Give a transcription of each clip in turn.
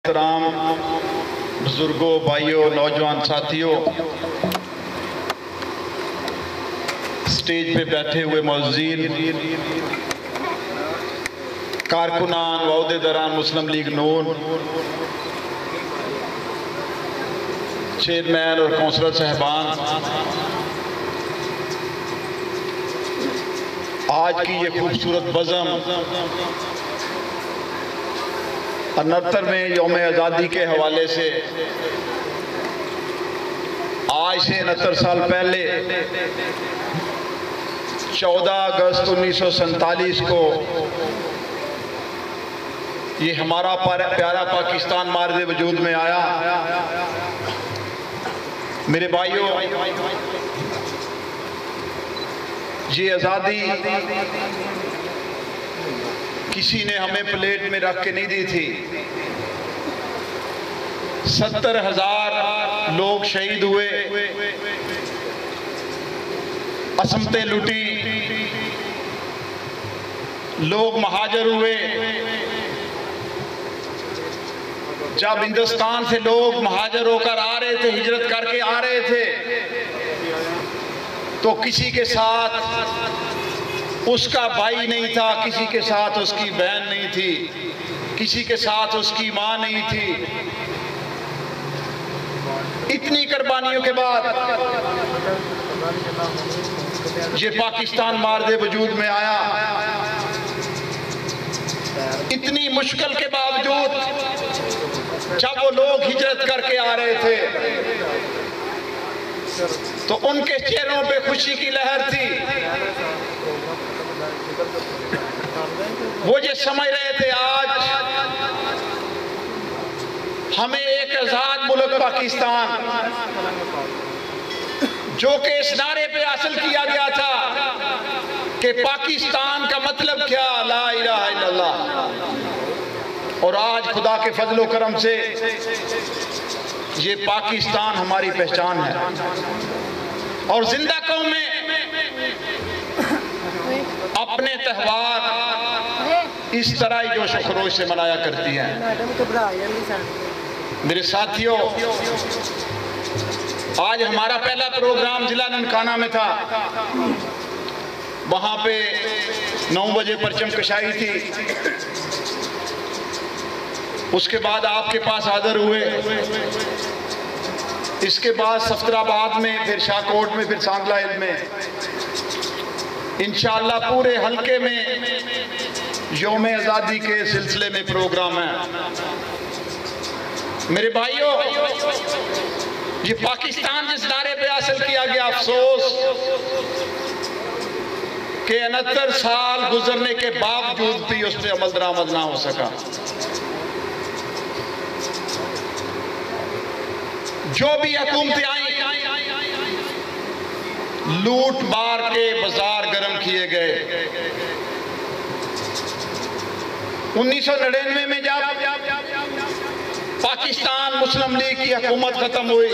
तमाम बुजुर्गों, भाइयों, नौजवान साथियों, स्टेज पे बैठे हुए मौजूदीन, कारकुनान व ओहदेदारान मुस्लिम लीग नून, चेयरमैन और कौंसलर साहबान, आज की ये खूबसूरत बज़म 69वें यौम आज़ादी के हवाले से आज से 69 साल पहले 14 अगस्त 1947 को ये हमारा प्यारा पाकिस्तान मार्ज़े वजूद में आया। मेरे भाइयों, ये आज़ादी किसी ने हमें प्लेट में रख के नहीं दी थी। 70,000 लोग शहीद हुए, असमतें लुटी, लोग महाजर हुए। जब हिंदुस्तान से लोग महाजर होकर आ रहे थे, हिजरत करके आ रहे थे, तो किसी के साथ उसका भाई नहीं था, किसी के साथ उसकी बहन नहीं थी, किसी के साथ उसकी माँ नहीं थी। इतनी कुर्बानियों के बाद ये पाकिस्तान मार्ज़े वजूद में आया। इतनी मुश्किल के बावजूद जब वो लोग हिजरत करके आ रहे थे तो उनके चेहरों पे खुशी की लहर थी। वो ये समझ रहे थे आज हमें एक आजाद मुल्क पाकिस्तान, जो कि इस नारे पे हासिल किया गया था कि पाकिस्तान का मतलब क्या, ला इलाहा इल्लल्लाह। और आज खुदा के फजलो करम से ये पाकिस्तान हमारी पहचान है। और जिंदा कौमें अपने त्यौहार इस तरह ही जोश खरोश से मनाया करती हैं। मेरे साथियों, आज हमारा पहला प्रोग्राम जिला ननकाना में था। वहां पे 9 बजे परचम कशाई थी। उसके बाद आपके पास हाजिर हुए। इसके बाद सफदराबाद में, फिर शाहकोट में, फिर सांगला हिल में। इंशाअल्लाह पूरे हल्के में यौम आज़ादी के सिलसिले में प्रोग्राम है। मेरे भाइयों, ये पाकिस्तान जिस नारे पे हासिल किया गया, अफसोस कि 69 साल गुजरने के बावजूद भी उस पर अमल दरामद ना हो सका। जो भी हुकूमतें आई, लूट मार के बाजार गर्म किए गए। 1999 में जब पाकिस्तान मुस्लिम लीग की हुकूमत खत्म हुई,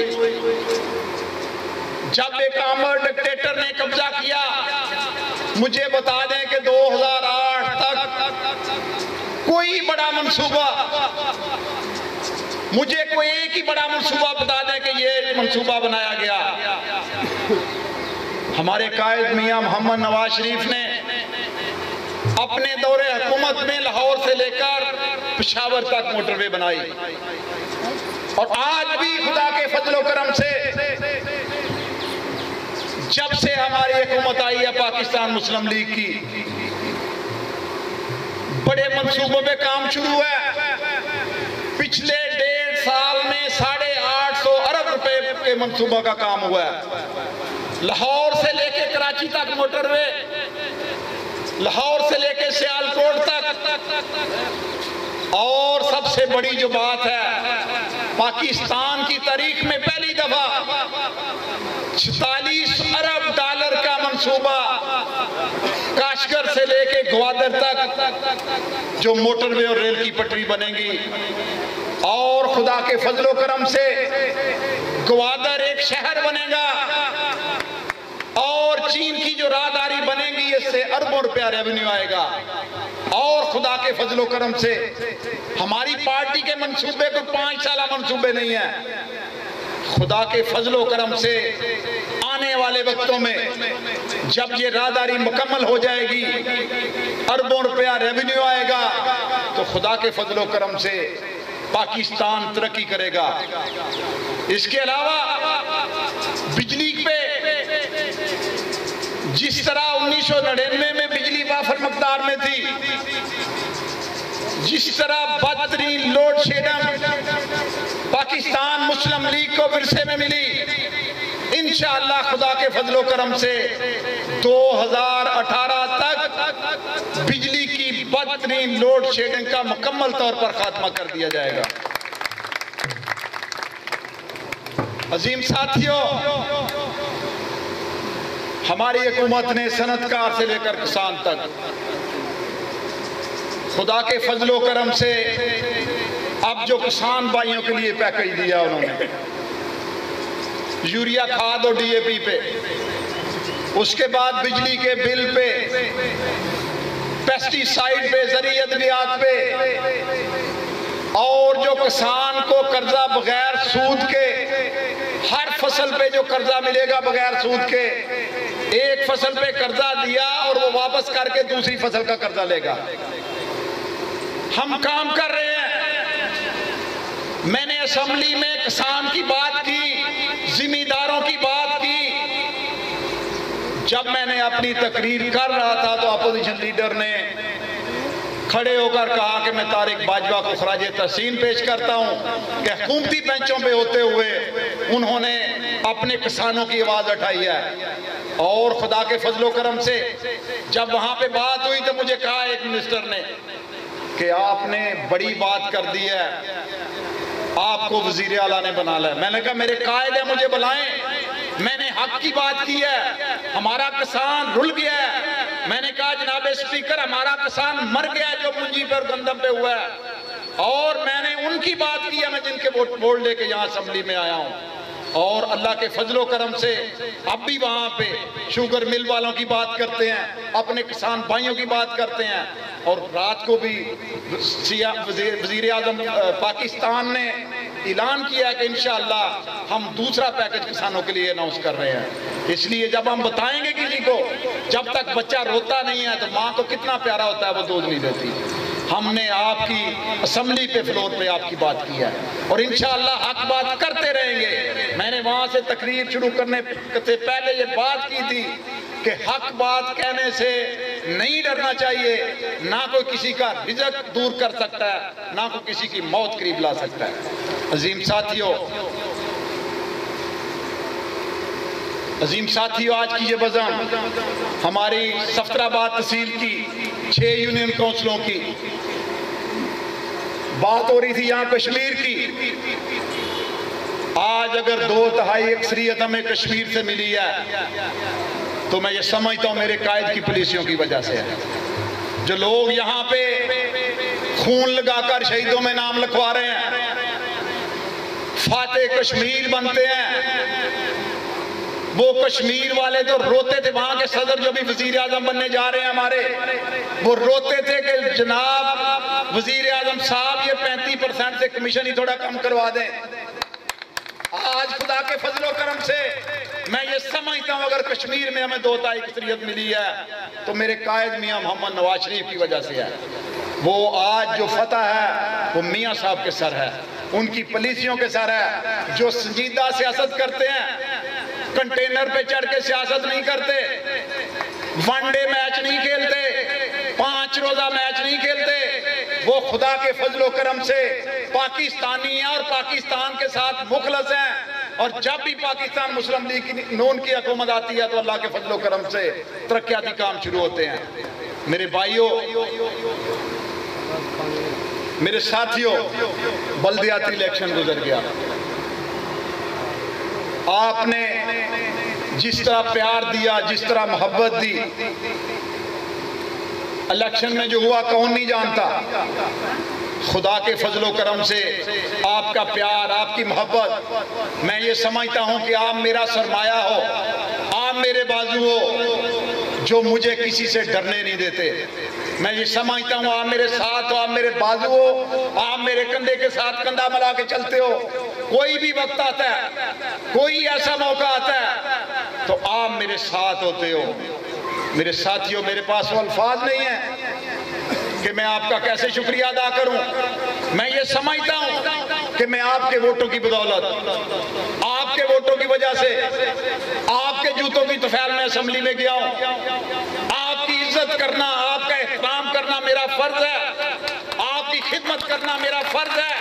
जब एक आमर डिक्टेटर ने कब्जा किया, मुझे बता दें कि 2008 तक कोई बड़ा मंसूबा, मुझे कोई एक ही बड़ा मंसूबा बता दें कि ये मंसूबा बनाया गया। हमारे कायद मियां मोहम्मद नवाज शरीफ ने अपने दौरे हुकूमत में लाहौर से लेकर पेशावर तक मोटरवे बनाई। और आज भी खुदा के फजलो करम से जब से हमारी हुकूमत आई है पाकिस्तान मुस्लिम लीग की, बड़े मंसूबों पे काम शुरू है। पिछले 1.5 साल में 850 अरब रुपए के मंसूबा का काम हुआ है। लाहौर से लेके कराची तक मोटरवे, लाहौर से लेके सियालकोट तक। और सबसे बड़ी जो बात है, पाकिस्तान की तारीख में पहली दफा 46 अरब डॉलर का मंसूबा काशगर से लेके ग्वादर तक जो मोटरवे और रेल की पटरी बनेगी। और खुदा के फजलो करम से ग्वादर एक शहर बनेगा और चीन की जो राहदारी बनेगी, इससे अरबों रुपया रेवेन्यू आएगा। और खुदा के फजलो करम से हमारी पार्टी के मंसूबे को 5 साल मंसूबे नहीं है। खुदा के फजलो करम से आने वाले वक्तों में जब ये राहदारी मुकम्मल हो जाएगी, अरबों रुपया रेवेन्यू आएगा, तो खुदा के फजलो करम से पाकिस्तान तरक्की करेगा। इसके अलावा बिजली पे जिस तरह 1999 में बिजली वाफर मकदार में थी, जिस तरह बदतरीन लोड शेडिंग पाकिस्तान मुस्लिम लीग को विरसे में मिली, इंशाअल्लाह खुदा के फजलो करम से 2018 तक बिजली की बदतरीन लोड शेडिंग का मुकम्मल तौर पर खात्मा कर दिया जाएगा। अजीम साथियों, हमारी हुकूमत ने सनतकार से लेकर किसान तक खुदा के फजलो करम से अब जो किसान भाइयों के लिए पैकेज दिया उन्होंने, यूरिया खाद और डीएपी पे, उसके बाद बिजली के बिल पे, पेस्टिसाइड पे, ज़रूरी अद्वियात पे, और जो किसान को कर्जा बगैर सूद के हर फसल पे जो कर्जा मिलेगा बगैर सूद के, एक फसल पे कर्जा दिया और वो वापस करके दूसरी फसल का कर्जा लेगा। हम काम कर रहे हैं। मैंने असेंबली में किसान की बात की, जिम्मेदारों की बात की। जब मैंने अपनी तकरीर कर रहा था तो अपोजिशन लीडर ने खड़े होकर कहा कि मैं तारिक बाजवा को खराज तहसीन पेश करता हूं कि हुकूमती बेंचों पे होते हुए उन्होंने अपने किसानों की आवाज उठाई है। और खुदा के फजलो करम से जब वहां पे बात हुई तो मुझे कहा एक मिनिस्टर ने कि आपने बड़ी बात कर दी है, आपको वजीर आला ने बना लिया। मैंने कहा मेरे कायद है, मुझे बुलाएं, मैंने हक की बात की है, हमारा किसान रुल गया है। मैंने कहा जनाब स्पीकर, हमारा किसान मर गया है जो मुंजी पर गंदम पे हुआ है, और मैंने उनकी बात की है, मैं जिनके वोट लेके यहाँ असेंबली में आया हूँ। और अल्लाह के फजलो करम से अब भी वहाँ पे शुगर मिल वालों की बात करते हैं, अपने किसान भाइयों की बात करते हैं। और रात को भी वजीर आज़म पाकिस्तान ने ऐलान किया कि इंशाअल्लाह हम दूसरा पैकेज किसानों के लिए अनाउंस कर रहे हैं। इसलिए जब हम बताएंगे किसी को, जब तक बच्चा रोता नहीं है तो माँ को कितना प्यारा होता है, वो दूध नहीं देती। हमने आपकी असेंबली पे फ्लोर पे आपकी बात की है और इंशाअल्लाह हक बात करते रहेंगे। मैंने वहाँ से तकरीर शुरू करने से पहले ये बात की थी कि हक बात कहने से नहीं डरना चाहिए। ना कोई किसी का रिज़्क दूर कर सकता है, ना कोई किसी की मौत करीब ला सकता है। अजीम साथियों, आज की ये बज़म हमारी सफतराबाद तहसील की 6 यूनियन काउंसिलों की बात हो रही थी, यहाँ कश्मीर की। आज अगर 2/3 अक्सरियत हमें कश्मीर से मिली है तो मैं ये समझता हूँ मेरे कायद की पुलिसियों की वजह से है। जो लोग यहाँ पे खून लगाकर शहीदों में नाम लिखवा रहे हैं, फातेह कश्मीर बनते हैं, वो कश्मीर वाले तो रोते थे। वहां के सदर जो भी वजीर आजम बनने जा रहे हैं हमारे, वो रोते थे कि जनाब वजीर आजम साहब ये 35% से कमीशन ही थोड़ा कम करवा दें। आज खुदा के फजलो करम से मैं ये समझता हूँ अगर कश्मीर में हमें 2/3 अक्सरियत मिली है तो मेरे कायद मियाँ मोहम्मद नवाज शरीफ की वजह से है। वो आज जो फतह है वो मियाँ साहब के सर है, उनकी पॉलिसियों के सर है, जो संजीदा सियासत करते हैं। कंटेनर पे चढ़ के सियासत नहीं करते, वनडे मैच नहीं खेलते, 5 रोजा मैच नहीं खेलते। वो खुदा के फजलो करम से पाकिस्तानी हैं और पाकिस्तान के साथ मुखलस हैं। और जब भी पाकिस्तान मुस्लिम लीग की नून की हुकूमत आती है तो अल्लाह के फजलो करम से तरक्याती काम शुरू होते हैं। मेरे भाइयों, मेरे साथियों, बल्दियाती इलेक्शन गुजर गया। आपने जिस तरह प्यार दिया, जिस तरह मोहब्बत दी, इलेक्शन में जो हुआ कौन नहीं जानता। खुदा के फजलो करम से आपका प्यार, आपकी मोहब्बत, मैं ये समझता हूं कि आप मेरा सरमाया हो, आप मेरे बाजू हो, जो मुझे किसी से डरने नहीं देते। मैं ये समझता हूँ आप मेरे साथ हो, आप मेरे बाजू हो, आप मेरे कंधे के साथ कंधा मिला के चलते हो। कोई भी वक्त आता है, कोई ऐसा मौका आता है तो आप मेरे साथ होते हो। मेरे साथियों, मेरे पास वो अल्फाज नहीं है कि मैं आपका कैसे शुक्रिया अदा करूं। मैं ये समझता हूं कि मैं आपके वोटों की बदौलत, आपके वोटों की वजह से, आपके जूतों की तफैल में असेंबली में गया हूं। आपकी इज्जत करना, आपका एहतराम करना मेरा फर्ज है, आपकी खिदमत करना मेरा फर्ज है।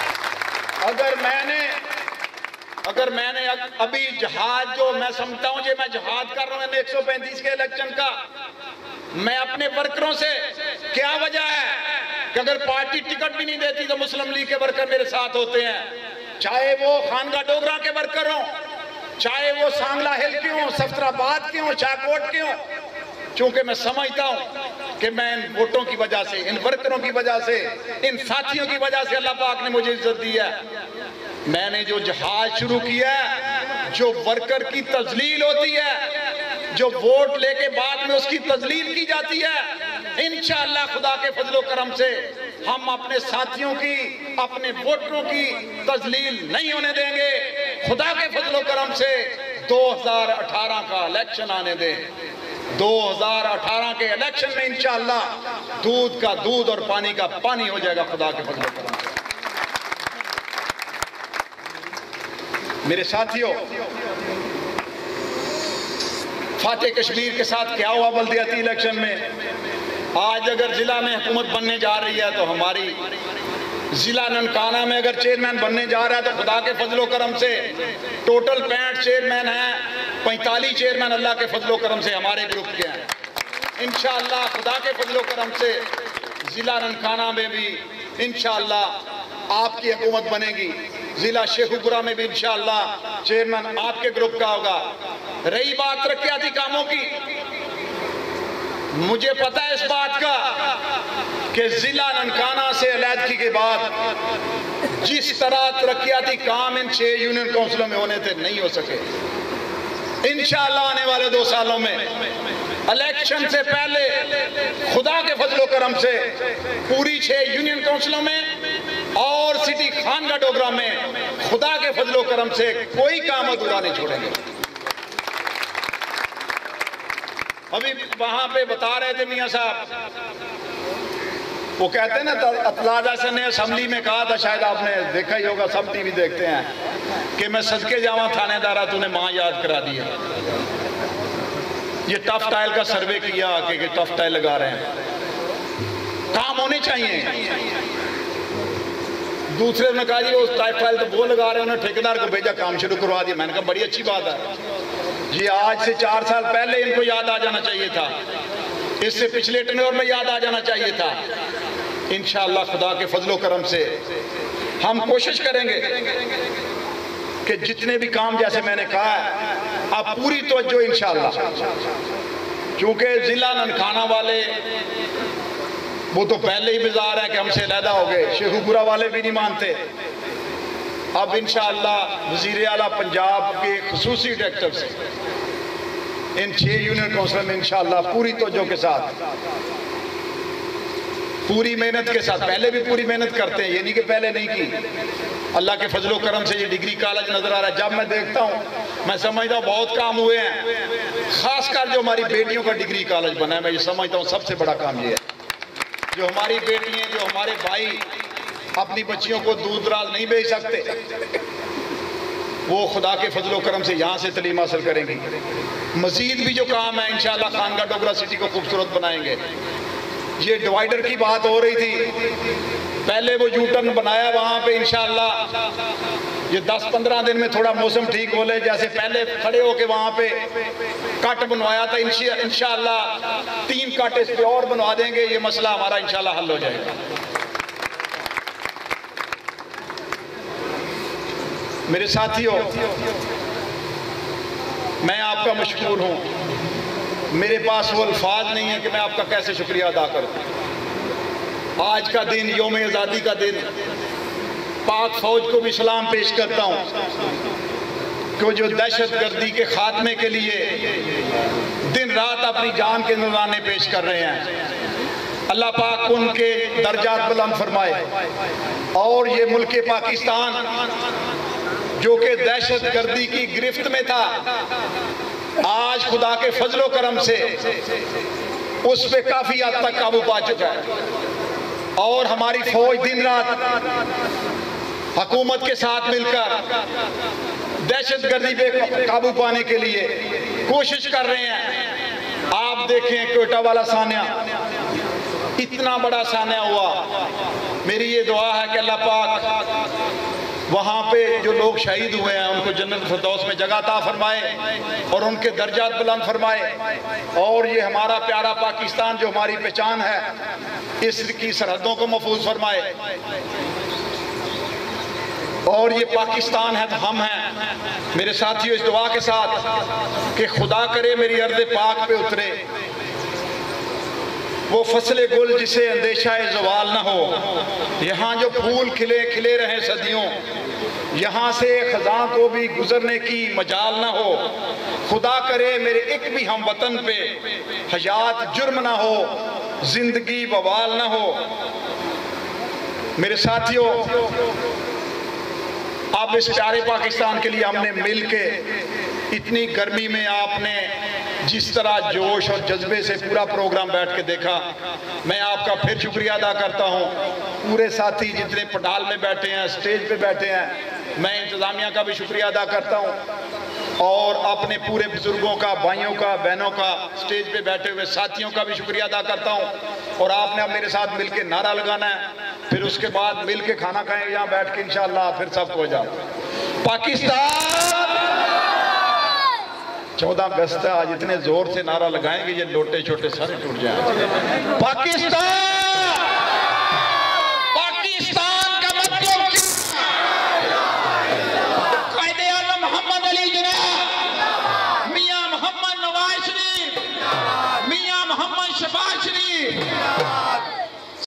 अगर मैंने अभी जहाज, जो मैं समझता हूं, मैं जहाज कर रहा हूं 135 के इलेक्शन का, मैं अपने वर्करों से, क्या वजह है कि अगर पार्टी टिकट भी नहीं देती तो मुस्लिम लीग के वर्कर मेरे साथ होते हैं, चाहे वो खानगा डोगरा के वर्कर हों, चाहे वो सांगला हिल के हों, सफदराबाद के हों, शाहकोट के हों। चूंकि मैं समझता हूं कि मैं इन वोटों की वजह से, इन वर्करों की वजह से, इन साथियों की वजह से अल्लाह पाक ने मुझे इज्जत दी है। मैंने जो जहाज शुरू किया है, जो वर्कर की तजलील होती है, जो वोट लेके बाद में उसकी तजलील की जाती है, इंशाअल्लाह खुदा के फजलो करम से हम अपने साथियों की, अपने वोटरों की तजलील नहीं होने देंगे। खुदा के फजलो करम से 2018 का इलेक्शन आने दें। 2018 के इलेक्शन में इंशाअल्लाह दूध का दूध और पानी का पानी हो जाएगा खुदा के फजलो करम से। मेरे साथियों, फातेह कश्मीर के साथ क्या हुआ बल्दियाती इलेक्शन में? आज अगर जिला में हुकूमत बनने जा रही है तो हमारी जिला ननकाना में अगर चेयरमैन बनने जा रहा है तो खुदा के फजलो करम से टोटल 65 चेयरमैन हैं, 45 चेयरमैन अल्लाह के फजलो करम से हमारे ग्रुप के हैं। इंशाअल्लाह खुदा के फजलो करम से जिला ननकाना में भी इंशाअल्लाह आपकी हुकूमत बनेगी। जिला शेखुपुरा में भी इंशाअल्लाह चेयरमैन आपके ग्रुप का होगा। रही बात तरक्याती कामों की, मुझे पता है इस बात का कि जिला ननकाना से अलहदगी के बाद जिस तरह तरक्याती काम इन 6 यूनियन काउंसिलों में होने थे, नहीं हो सके। इंशाअल्लाह आने वाले 2 सालों में इलेक्शन से पहले खुदा के फजलो करम से पूरी 6 यूनियन काउंसिलों में और सिटी खानगा डोगरा में खुदा के फजलो करम से कोई काम अधूरा नहीं छोड़ेंगे। अभी वहां पे बता रहे थे मियां साहब, वो कहते हैं ना, अतलाजा से ने असेंबली में कहा था, शायद आपने देखा ही होगा, सब टीवी देखते हैं, कि मैं सदके जावा थानेदारा तूने मां याद करा दिया। ये टफ टाइल का सर्वे किया कि टफ टाइल लगा रहे हैं, काम होने चाहिए। दूसरे ने कहा जी वो टफ टाइल तो वो लगा रहे हैं, उन्होंने ठेकेदार को भेजा, काम शुरू करवा दिया। मैंने कहा बड़ी अच्छी बात है जी, आज से 4 साल पहले इनको याद आ जाना चाहिए था, इससे पिछले टेन्योर में याद आ जाना चाहिए था। इंशाअल्लाह खुदा के फजलो करम से हम कोशिश करेंगे कि जितने भी काम, जैसे मैंने कहा, आप पूरी तवज्जो इंशाअल्लाह, क्योंकि जिला ननकाना वाले वो तो पहले ही बेजार है कि हमसे अलहदा हो गए, शेखुपुरा वाले भी नहीं मानते। अब इंशाअल्लाह वज़ीर आला पंजाब के खुसूसी डायरेक्टर से इन 6 यूनियन काउंसिल में इंशाअल्लाह पूरी तवज्जो के साथ, पूरी मेहनत के साथ, पहले भी पूरी मेहनत करते हैं, ये नहीं कि पहले नहीं की। अल्लाह के फजलो करम से ये डिग्री कॉलेज नजर आ रहा है। जब मैं देखता हूँ मैं समझता हूँ बहुत काम हुए हैं, खासकर जो हमारी बेटियों का डिग्री कॉलेज बना है, मैं ये समझता हूँ सबसे बड़ा काम ये है। जो हमारी बेटियां, जो हमारे भाई अपनी बच्चियों को दूर दराज नहीं भेज सकते, वो खुदा के फजलो करम से यहाँ से तलीम हासिल करेंगी। मजीद भी जो काम है इंशाअल्लाह खानगा डोगरा सिटी को खूबसूरत बनाएंगे। ये डिवाइडर की बात हो रही थी, पहले वो यू टर्न बनाया वहाँ पे, इंशाअल्लाह ये 10-15 दिन में थोड़ा मौसम ठीक हो ले, जैसे पहले खड़े होके वहाँ पे कट बनवाया था, इंशाअल्लाह 3 कट इस पे और बनवा देंगे, ये मसला हमारा इंशाअल्लाह हल हो जाएगा। मेरे साथियों, मैं आपका मशकूर हूँ, मेरे पास वो अल्फाज नहीं है कि मैं आपका कैसे शुक्रिया अदा करूँ। आज का दिन, यौम आज़ादी का दिन, पाक फौज को भी सलाम पेश करता हूँ कि जो दहशत गर्दी के खात्मे के लिए दिन रात अपनी जान के नजराने पेश कर रहे हैं। अल्लाह पाक उनके दर्जात बुलंद फरमाए। और ये मुल्क पाकिस्तान जो कि दहशत गर्दी की गिरफ्त में था, आज खुदा के फजलो करम से उस पे काफी हद तक काबू पा चुका है। और हमारी फौज दिन रात हुकूमत के साथ मिलकर दहशत गर्दी पे काबू पाने के लिए कोशिश कर रहे हैं। आप देखें कोयटा वाला सान्या, इतना बड़ा सान्या हुआ। मेरी ये दुआ है कि अल्लाह पाक वहाँ पे जो लोग शहीद हुए हैं उनको जन्नत फिरदौस में जगह अता फरमाए और उनके दर्जात बुलंद फरमाए। और ये हमारा प्यारा पाकिस्तान जो हमारी पहचान है, इसकी सरहदों को महफूज फरमाए। और ये पाकिस्तान है तो हम हैं। मेरे साथियों, इस दुआ के साथ कि खुदा करे मेरी अर्ज़ पाक पे उतरे वो फसले गुल जिसे अंदेशा ज़वाल न हो। यहाँ जो फूल खिले खिले रहे सदियों, यहाँ से खज़ां को भी गुजरने की मजाल न हो। खुदा करे मेरे एक भी हम वतन पे हयात जुर्म ना हो, जिंदगी बवाल न हो। मेरे साथियों, अब इस प्यारे पाकिस्तान के लिए हमने मिल के इतनी गर्मी में आपने जिस तरह जोश और जज्बे से पूरा प्रोग्राम बैठ के देखा, मैं आपका फिर शुक्रिया अदा करता हूँ। पूरे साथी जितने पंडाल में बैठे हैं, स्टेज पे बैठे हैं, मैं इंतज़ामिया का भी शुक्रिया अदा करता हूँ और अपने पूरे बुजुर्गों का, भाइयों का, बहनों का, स्टेज पे बैठे हुए साथियों का भी शुक्रिया अदा करता हूँ। और आपने अब मेरे साथ मिल के नारा लगाना है, फिर उसके बाद मिल के खाना खाएंगे यहाँ बैठ के इंशाअल्लाह, फिर सबको हो जाओ। पाकिस्तान 14 अगस्त है, आज इतने जोर से नारा लगाएंगे ये लोटे छोटे सारे टूट जाएंगे। पाकिस्तान, पाकिस्तान का मतलब कायदे आज़म मोहम्मद अली जिन्ना, मियां मोहम्मद नवाज शरीफ, मियां मोहम्मद शहबाज शरीफ,